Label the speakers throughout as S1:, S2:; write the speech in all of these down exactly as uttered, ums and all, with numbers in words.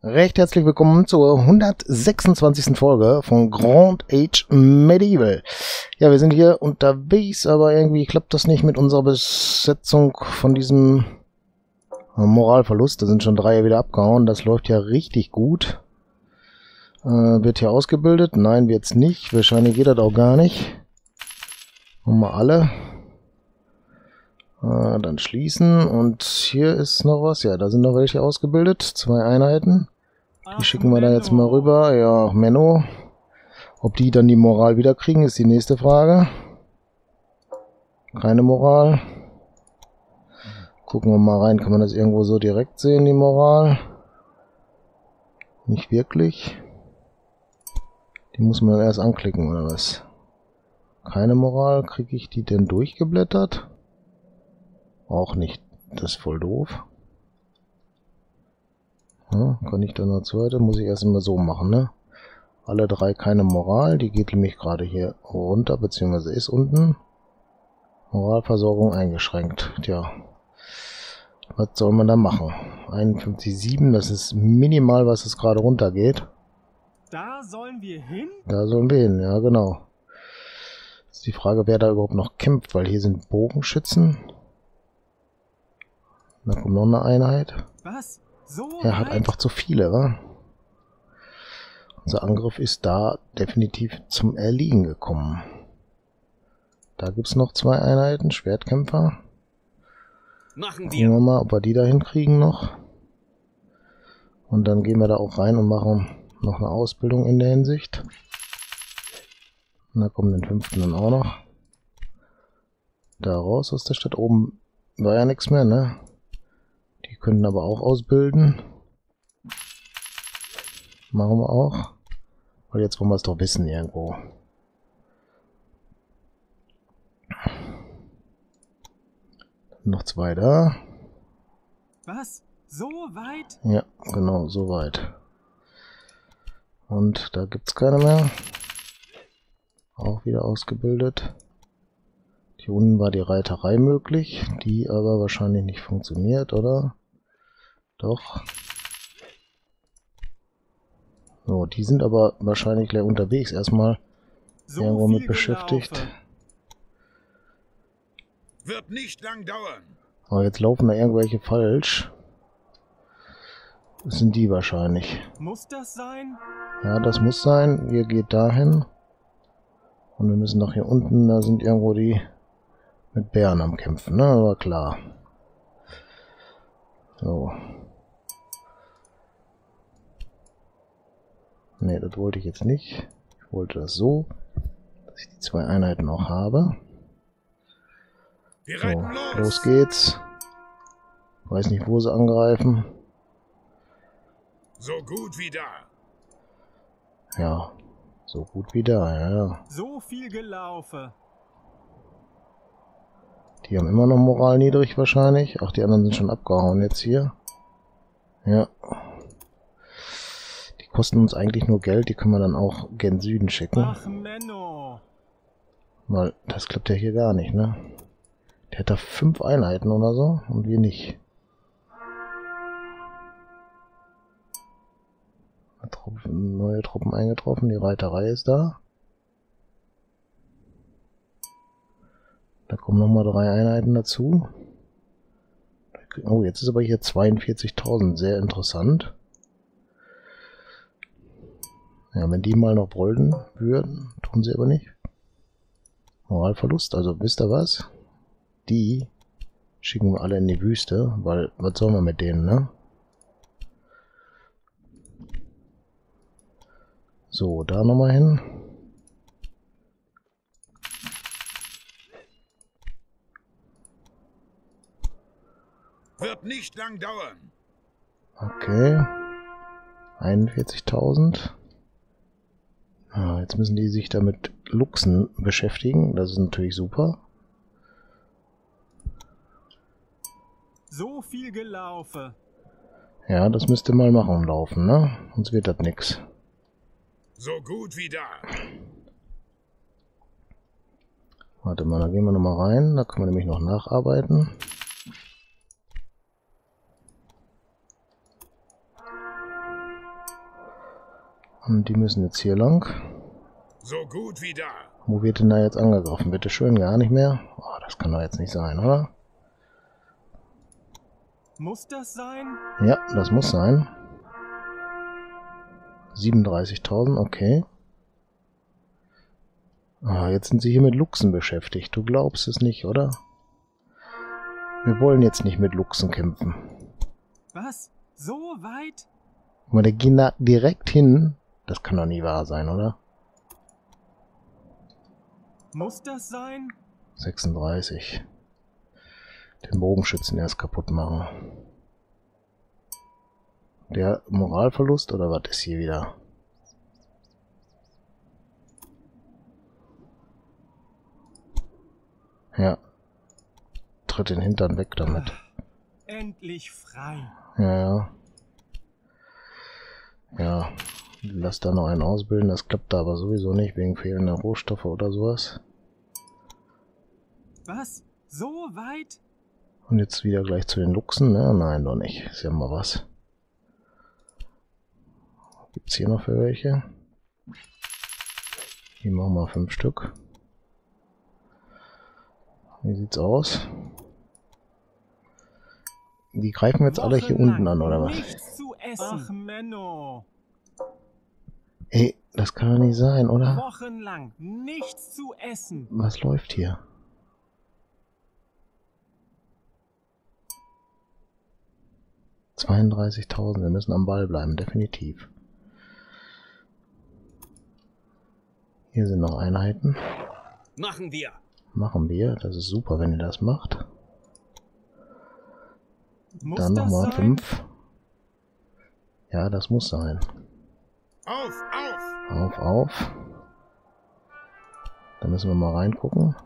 S1: Recht herzlich willkommen zur hundertsechsundzwanzigsten Folge von Grand Age Medieval. Ja, wir sind hier unterwegs, aber irgendwie klappt das nicht mit unserer Besetzung von diesem Moralverlust. Da sind schon drei wieder abgehauen. Das läuft ja richtig gut. Äh, wird hier ausgebildet? Nein, wird's nicht. Wahrscheinlich geht das auch gar nicht. Machen wir alle. Äh, dann schließen. Und hier ist noch was. Ja, da sind noch welche ausgebildet. Zwei Einheiten. Die schicken wir da jetzt mal rüber. Ja, Menno. Ob die dann die Moral wieder kriegen, ist die nächste Frage. Keine Moral. Gucken wir mal rein. Kann man das irgendwo so direkt sehen, die Moral? Nicht wirklich. Die muss man erst anklicken, oder was? Keine Moral. Kriege ich die denn durchgeblättert? Auch nicht. Das ist voll doof. Ja, kann ich dann noch zweite? Muss ich erst immer so machen, ne? Alle drei keine Moral. Die geht nämlich gerade hier runter, beziehungsweise ist unten. Moralversorgung eingeschränkt. Tja. Was soll man da machen? einundfünfzig Komma sieben, das ist minimal, was es gerade runter geht.
S2: Da sollen wir hin?
S1: Da sollen wir hin, ja genau. Jetzt ist die Frage, wer da überhaupt noch kämpft, weil hier sind Bogenschützen. Da kommt noch eine Einheit.
S2: Was? So
S1: Er hat
S2: weit?
S1: einfach zu viele, wa? Unser Angriff ist da definitiv zum Erliegen gekommen. Da gibt es noch zwei Einheiten, Schwertkämpfer.
S2: Machen
S1: Gucken wir
S2: wir.
S1: mal, ob wir die da hinkriegen noch. Und dann gehen wir da auch rein und machen noch eine Ausbildung in der Hinsicht. Und da kommen den fünften dann auch noch. Da raus aus der Stadt. Oben war ja nichts mehr, ne? Die können aber auch ausbilden. Machen wir auch. Weil jetzt wollen wir es doch wissen irgendwo. Noch zwei da.
S2: Was? So weit?
S1: Ja, genau, soweit. Und da gibt's keine mehr. Auch wieder ausgebildet. Hier unten war die Reiterei möglich, die aber wahrscheinlich nicht funktioniert, oder? Doch. So, die sind aber wahrscheinlich gleich unterwegs. Erstmal
S2: So
S1: irgendwo mit
S2: viel
S1: beschäftigt.
S2: gelaufen.
S3: Wird nicht lang dauern.
S1: Aber jetzt laufen da irgendwelche falsch. Das sind die wahrscheinlich.
S2: Muss das sein?
S1: Ja, das muss sein. Ihr geht dahin. Und wir müssen nach hier unten. Da sind irgendwo die mit Bären am Kämpfen, ne? Aber klar. So. Ne, das wollte ich jetzt nicht. Ich wollte das so, dass ich die zwei Einheiten auch habe.
S3: Wir
S1: So,
S3: reiten los.
S1: los geht's. Weiß nicht, wo sie angreifen.
S3: So gut wie da.
S1: Ja, so gut wie da, ja, ja.
S2: So viel gelaufen.
S1: Die haben immer noch Moral niedrig wahrscheinlich. Ach, die anderen sind schon abgehauen jetzt hier. Ja. Die kosten uns eigentlich nur Geld. Die können wir dann auch gen Süden schicken.
S2: Ach, Menno.
S1: Weil das klappt ja hier gar nicht, ne? Der hat da fünf Einheiten oder so und wir nicht. Truppen, neue Truppen eingetroffen. Die Reiterei ist da. Da kommen nochmal drei Einheiten dazu. Oh, jetzt ist aber hier zweiundvierzigtausend. Sehr interessant. Ja, wenn die mal noch brüllen würden, tun sie aber nicht. Moralverlust, also wisst ihr was? Die schicken wir alle in die Wüste, weil was sollen wir mit denen, ne? So, da nochmal hin.
S3: Wird nicht lang dauern.
S1: Okay. einundvierzigtausend. Ah, jetzt müssen die sich damit Luchsen beschäftigen. Das ist natürlich super.
S2: So viel gelaufen.
S1: Ja, das müsste mal machen laufen, ne? Sonst wird das nix.
S3: So gut wie da.
S1: Warte mal, da gehen wir nochmal rein. Da können wir nämlich noch nacharbeiten. Und die müssen jetzt hier lang.
S3: So gut wie da.
S1: Wo wird denn da jetzt angegriffen? Bitte schön, gar nicht mehr. Oh, das kann doch jetzt nicht sein, oder?
S2: Muss das sein?
S1: Ja, das muss sein. siebenunddreißigtausend, okay. Ah, jetzt sind sie hier mit Luchsen beschäftigt. Du glaubst es nicht, oder? Wir wollen jetzt nicht mit Luchsen kämpfen.
S2: Was? So weit?
S1: Guck mal, der geht da direkt hin. Das kann doch nie wahr sein, oder?
S2: Muss das sein?
S1: sechsunddreißig. Den Bogenschützen erst kaputt machen. Der Moralverlust oder was ist hier wieder? Ja. Tritt den Hintern weg damit.
S2: Endlich frei.
S1: Ja, ja. Ja. Lass da noch einen ausbilden. Das klappt da aber sowieso nicht, wegen fehlender Rohstoffe oder sowas.
S2: Was? So weit?
S1: Und jetzt wieder gleich zu den Luchsen, ne? Nein, doch nicht. Ist ja mal was. Gibt's hier noch für welche? Hier machen wir fünf Stück. Wie sieht's aus? Die greifen jetzt alle hier unten an, oder was?
S2: Nichts zu essen. Ach, Menno.
S1: Ey, das kann doch nicht sein, oder?
S2: Wochenlang nichts zu essen.
S1: Was läuft hier? zweiunddreißigtausend, wir müssen am Ball bleiben, definitiv. Hier sind noch Einheiten.
S4: Machen wir.
S1: Machen wir, das ist super, wenn ihr das macht.
S2: Muss
S1: Dann
S2: das
S1: nochmal
S2: sein?
S1: fünf. Ja, das muss sein.
S3: Auf, auf!
S1: Auf, auf. Da müssen wir mal reingucken.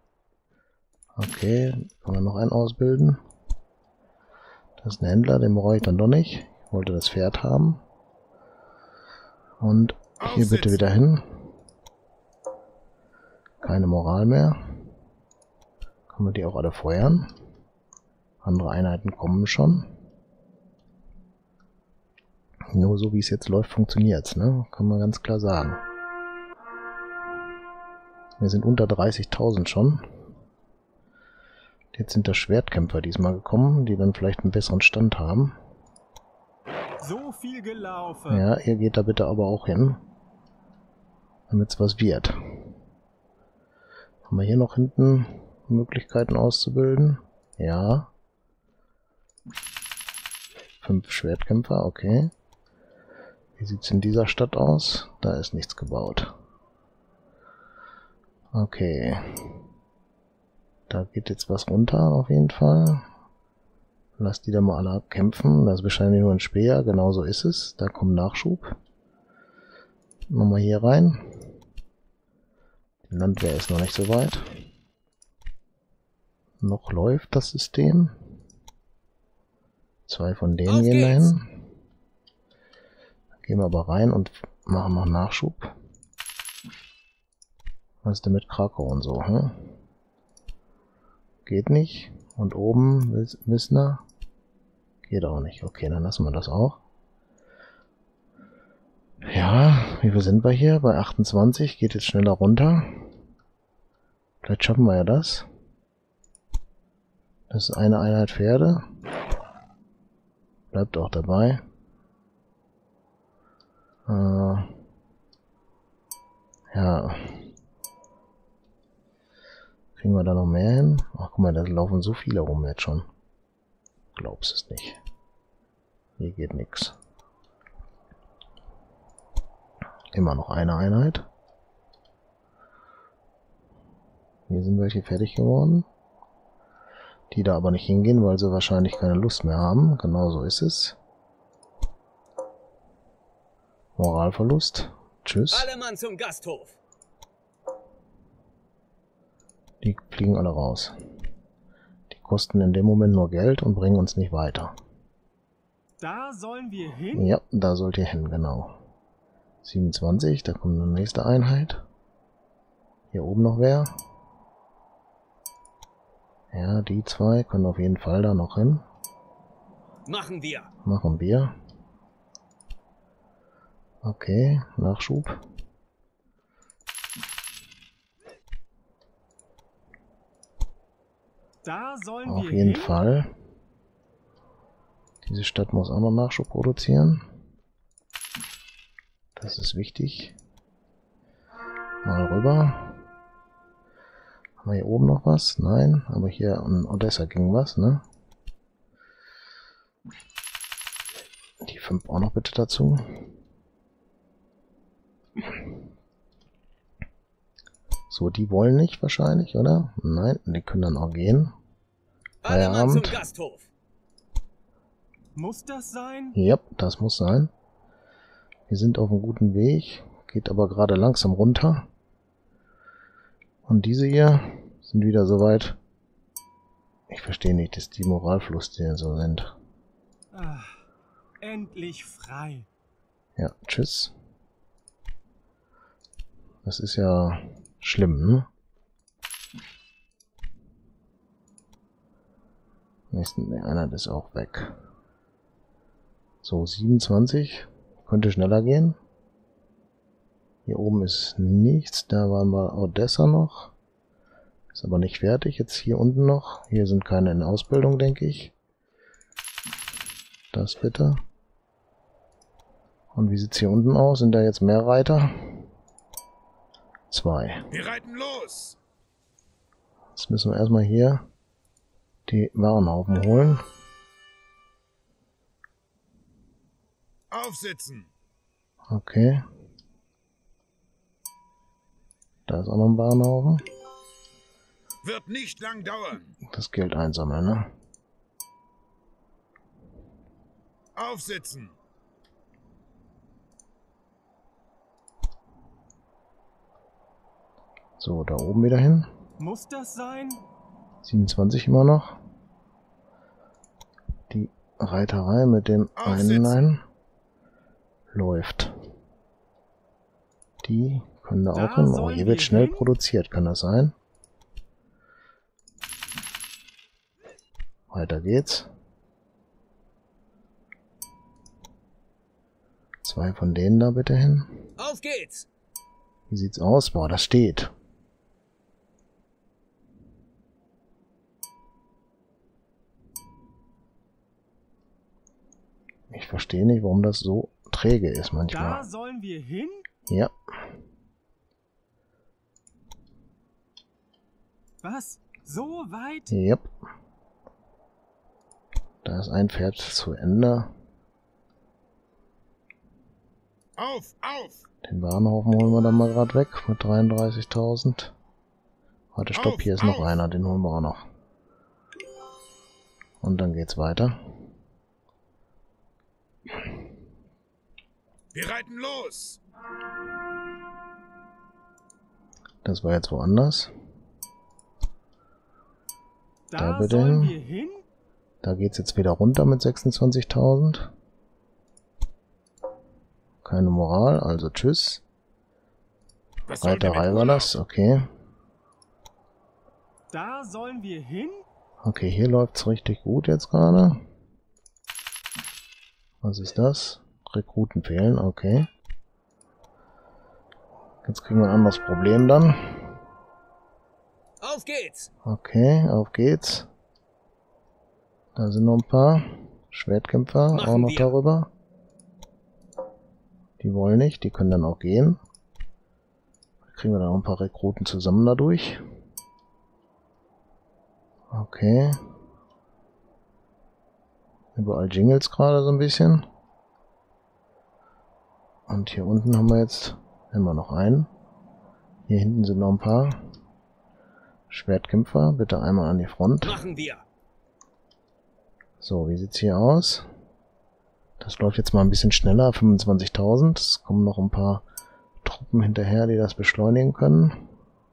S1: Okay, können wir noch einen ausbilden. Das ist ein Händler, den brauche ich dann doch nicht. Ich wollte das Pferd haben. Und hier bitte wieder hin. Keine Moral mehr. Können wir die auch alle feuern. Andere Einheiten kommen schon. Nur so wie es jetzt läuft, funktioniert's, ne? Kann man ganz klar sagen. Wir sind unter dreißigtausend schon. Jetzt sind da Schwertkämpfer diesmal gekommen, die dann vielleicht einen besseren Stand haben.
S2: So viel gelaufen.
S1: Ja, ihr geht da bitte aber auch hin. Damit's was wird. Haben wir hier noch hinten Möglichkeiten auszubilden? Ja. Fünf Schwertkämpfer, okay. Wie sieht's in dieser Stadt aus? Da ist nichts gebaut. Okay. Da geht jetzt was runter auf jeden Fall. Lass die da mal alle kämpfen. Das ist wahrscheinlich nur ein Speer. Genauso ist es. Da kommt Nachschub. Nochmal hier rein. Die Landwehr ist noch nicht so weit. Noch läuft das System. Zwei von denen
S4: Auf
S1: gehen
S4: geht's.
S1: dahin. Gehen wir aber rein und machen noch Nachschub. Was ist denn mit Krakau und so, hm? Geht nicht. Und oben Wissner. Geht auch nicht. Okay, dann lassen wir das auch. Ja, wie viel sind wir hier? Bei achtundzwanzig. Geht jetzt schneller runter. Vielleicht schaffen wir ja das. Das ist eine Einheit Pferde. Bleibt auch dabei. Äh, ja. Kriegen wir da noch mehr hin? Ach, guck mal, da laufen so viele rum jetzt schon. Glaubst es nicht. Hier geht nichts. Immer noch eine Einheit. Hier sind welche fertig geworden. Die da aber nicht hingehen, weil sie wahrscheinlich keine Lust mehr haben. Genau so ist es. Moralverlust. Tschüss.
S4: Alle Mann zum Gasthof.
S1: Die fliegen alle raus. Die kosten in dem Moment nur Geld und bringen uns nicht weiter.
S2: Da sollen wir hin?
S1: Ja, da sollt ihr hin, genau. siebenundzwanzig, da kommt eine nächste Einheit. Hier oben noch wer. Ja, die zwei können auf jeden Fall da noch hin.
S4: Machen wir.
S1: Machen wir. Okay, Nachschub.
S2: Da sollen
S1: Auf
S2: wir
S1: jeden
S2: hin.
S1: Fall. Diese Stadt muss auch noch Nachschub produzieren. Das ist wichtig. Mal rüber. Haben wir hier oben noch was? Nein, aber hier in Odessa ging was, ne? Die fünf auch noch bitte dazu. So, die wollen nicht wahrscheinlich, oder? Nein, die können dann auch gehen.
S4: Alle Mann zum
S1: Feierabend.
S4: Gasthof.
S2: Muss das sein?
S1: Ja, das muss sein. Wir sind auf einem guten Weg, geht aber gerade langsam runter. Und diese hier sind wieder soweit. Ich verstehe nicht, dass die Moralfluss, die so sind.
S2: Ah, endlich frei.
S1: Ja, tschüss. Das ist ja schlimm, ne? Nächsten, ne, einer ist auch weg. So, siebenundzwanzig. Könnte schneller gehen. Hier oben ist nichts. Da waren wir Odessa noch. Ist aber nicht fertig. Jetzt hier unten noch. Hier sind keine in Ausbildung, denke ich. Das bitte. Und wie sieht's hier unten aus? Sind da jetzt mehr Reiter? Zwei.
S3: Wir reiten los.
S1: Jetzt müssen wir erstmal hier die Warenhaufen holen.
S3: Aufsitzen.
S1: Okay. Da ist auch noch ein Warenhaufen.
S3: Wird nicht lang dauern.
S1: Das Geld einsammeln, ne?
S3: Aufsitzen.
S1: So, da oben wieder hin.
S2: Muss das sein?
S1: siebenundzwanzig immer noch. Die Reiterei mit dem einen einen läuft. Die können da,
S2: Da
S1: auch hin. Oh,
S2: sollen
S1: hier
S2: wir
S1: wird schnell
S2: hin?
S1: produziert, kann das sein? Weiter geht's. Zwei von denen da bitte hin.
S4: Auf geht's.
S1: Wie sieht's aus? Boah, das steht. Ich verstehe nicht, warum das so träge ist
S2: Da
S1: manchmal.
S2: sollen wir hin?
S1: Ja,
S2: Was? So weit?
S1: yep. Da ist ein Pferd zu Ende.
S3: Auf, auf.
S1: Den Warenhaufen holen wir dann mal gerade weg mit dreiunddreißigtausend. Warte, stopp, hier ist noch
S3: Auf, auf.
S1: einer, den holen wir auch noch. Und dann geht's weiter.
S3: Wir reiten los.
S1: Das war jetzt woanders.
S2: Da,
S1: Da bitte
S2: sollen
S1: hin.
S2: wir hin?
S1: Da geht's jetzt wieder runter mit sechsundzwanzigtausend. Keine Moral, also tschüss.
S3: Was soll der
S1: Reiterei
S3: mit
S1: war
S3: Urlaub?
S1: das, okay.
S2: Da sollen wir hin?
S1: Okay, hier läuft's richtig gut jetzt gerade. Was ist das? Rekruten fehlen, okay. Jetzt kriegen wir ein anderes Problem dann.
S4: Auf geht's.
S1: Okay, auf geht's. Da sind noch ein paar Schwertkämpfer
S4: Machen
S1: auch noch
S4: wir.
S1: darüber. Die wollen nicht, die können dann auch gehen. Kriegen wir dann auch ein paar Rekruten zusammen dadurch. Okay. Überall Jingles gerade so ein bisschen. Und hier unten haben wir jetzt immer noch einen. Hier hinten sind noch ein paar Schwertkämpfer. Bitte einmal an die Front.
S4: Machen wir.
S1: So, wie sieht's hier aus? Das läuft jetzt mal ein bisschen schneller, fünfundzwanzigtausend. Es kommen noch ein paar Truppen hinterher, die das beschleunigen können.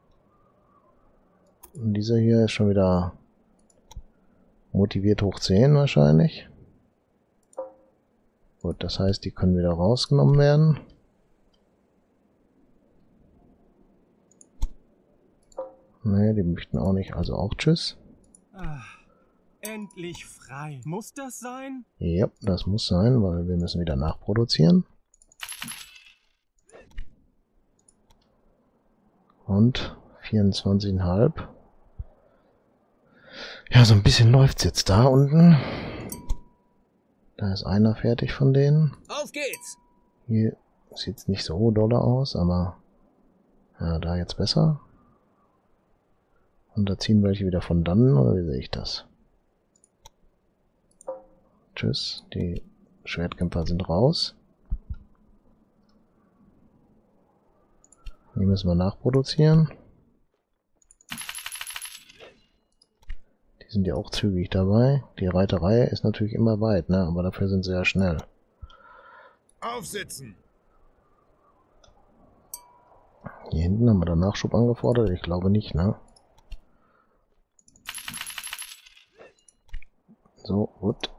S1: Und dieser hier ist schon wieder motiviert hoch zehn wahrscheinlich. Gut, das heißt, die können wieder rausgenommen werden. Ne, die möchten auch nicht, also auch tschüss.
S2: Ah, endlich frei. Muss das sein?
S1: Ja, das muss sein, weil wir müssen wieder nachproduzieren. Und vierundzwanzig Komma fünf. Ja, so ein bisschen läuft's jetzt da unten. Da ist einer fertig von denen.
S4: Auf geht's!
S1: Hier sieht's nicht so doll aus, aber ja, da jetzt besser. Und da ziehen welche wieder von dannen, oder wie sehe ich das? Tschüss, die Schwertkämpfer sind raus. Die müssen wir nachproduzieren. Die sind ja auch zügig dabei. Die Reiterei ist natürlich immer weit, ne? Aber dafür sind sie ja schnell.
S3: Aufsitzen!
S1: Hier hinten haben wir dann Nachschub angefordert. Ich glaube nicht, ne? So, gut.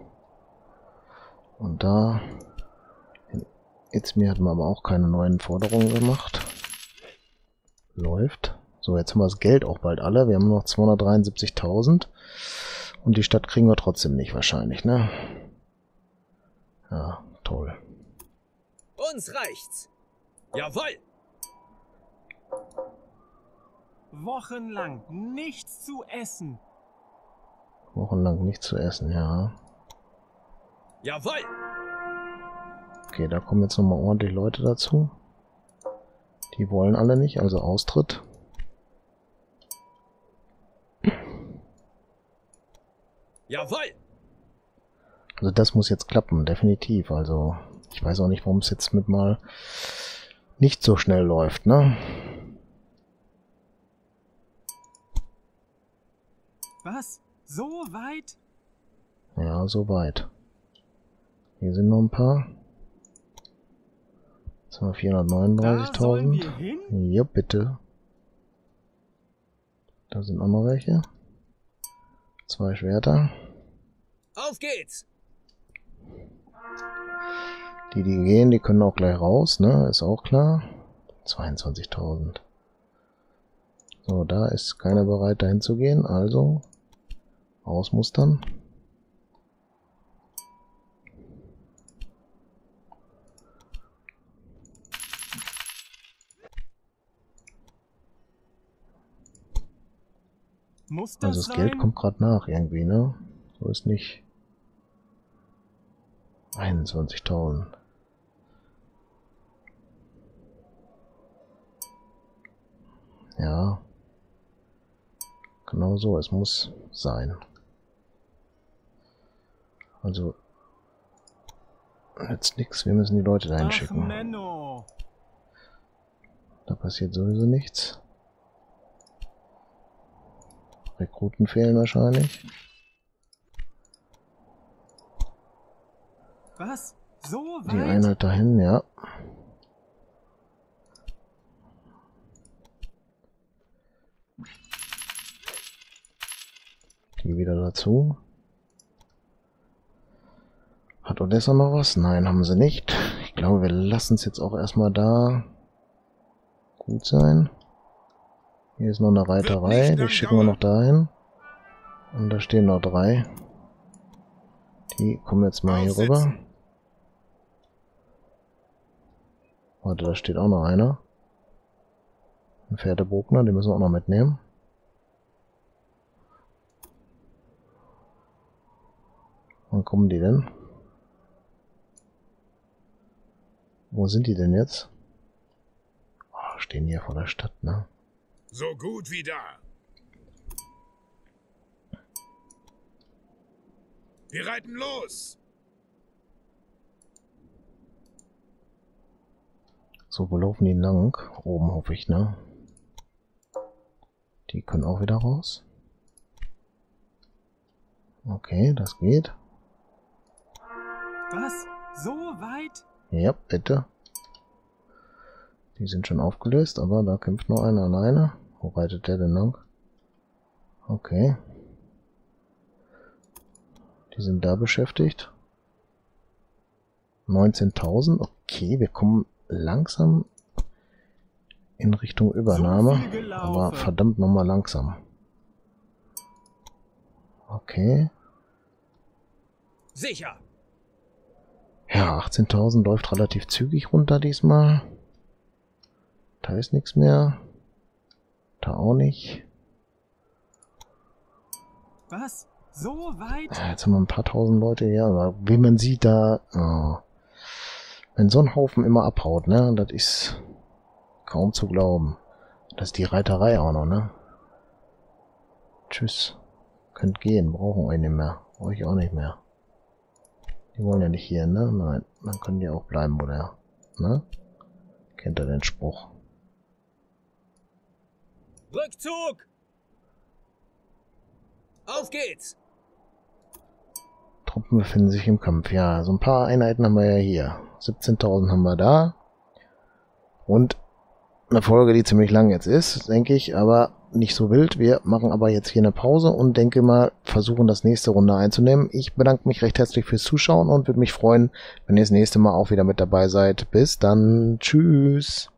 S1: Und da... Jetzt mir hatten wir aber auch keine neuen Forderungen gemacht. Läuft. So, jetzt haben wir das Geld auch bald alle. Wir haben noch zweihundertdreiundsiebzigtausend. Und die Stadt kriegen wir trotzdem nicht wahrscheinlich, ne? Ja, toll.
S4: Uns reicht's! Jawohl!
S2: Wochenlang nichts zu essen.
S1: Wochenlang nichts zu essen, ja.
S4: Jawohl!
S1: Okay, da kommen jetzt nochmal ordentlich Leute dazu. Die wollen alle nicht, also Austritt.
S4: Jawohl!
S1: Also das muss jetzt klappen, definitiv. Also ich weiß auch nicht, warum es jetzt mit mal nicht so schnell läuft, ne?
S2: Was? So weit?
S1: Ja, so weit. Hier sind noch ein paar. Jetzt haben wir
S2: Da sollen
S1: vierhundertneununddreißigtausend.
S2: wir hin?
S1: Ja, bitte. Da sind auch noch welche. Zwei Schwerter.
S4: Auf geht's!
S1: Die, die gehen, die können auch gleich raus, ne? Ist auch klar. zweiundzwanzigtausend. So, da ist keiner bereit, dahin zu gehen, also ausmustern.
S2: Muss das
S1: Also das
S2: sein?
S1: Geld kommt gerade nach irgendwie, ne? So ist nicht. einundzwanzigtausend. Ja. Genau so, es muss sein. Also jetzt nix, wir müssen die Leute dahin
S2: Ach,
S1: schicken.
S2: Menno.
S1: Da passiert sowieso nichts. Rekruten fehlen wahrscheinlich.
S2: Was? So weit?
S1: Die Einheit dahin, ja. Die wieder dazu. Hat Odessa noch was? Nein, haben sie nicht. Ich glaube, wir lassen es jetzt auch erstmal da gut sein. Hier ist noch eine Reiterei, die schicken wir noch dahin. Und da stehen noch drei. Die kommen jetzt mal hier rüber. Warte, da steht auch noch einer. Ein Pferdebogner, den müssen wir auch noch mitnehmen. Wann kommen die denn? Wo sind die denn jetzt? Oh, stehen hier vor der Stadt, ne?
S3: So gut wie da. Wir reiten los.
S1: So, wo laufen die lang? Oben hoffe ich, ne? Die können auch wieder raus. Okay, das geht.
S2: Was? So weit?
S1: Ja, bitte. Die sind schon aufgelöst, aber da kämpft noch einer alleine. Wo reitet der denn lang? Okay. Die sind da beschäftigt. neunzehntausend. Okay, wir kommen langsam in Richtung Übernahme.
S2: So viel gelaufen.
S1: Aber verdammt nochmal langsam. Okay.
S4: Sicher!
S1: Ja, achtzehntausend läuft relativ zügig runter diesmal. Da ist nichts mehr. Da auch nicht.
S2: Was? So weit?
S1: Ja, jetzt haben wir ein paar tausend Leute hier, aber wie man sieht da, oh, wenn so ein Haufen immer abhaut, ne, das ist kaum zu glauben. Das ist die Reiterei auch noch, ne? Tschüss. Könnt gehen, brauchen euch nicht mehr. Brauche ich auch nicht mehr. Die wollen ja nicht hier, ne? Nein, dann können die auch bleiben, oder? Ne? Kennt ihr den Spruch?
S4: Rückzug! Auf geht's!
S1: Truppen befinden sich im Kampf. Ja, so ein paar Einheiten haben wir ja hier. siebzehntausend haben wir da. Und eine Folge, die ziemlich lang jetzt ist, denke ich, aber nicht so wild. Wir machen aber jetzt hier eine Pause und denke mal, versuchen das nächste Runde einzunehmen. Ich bedanke mich recht herzlich fürs Zuschauen und würde mich freuen, wenn ihr das nächste Mal auch wieder mit dabei seid. Bis dann. Tschüss.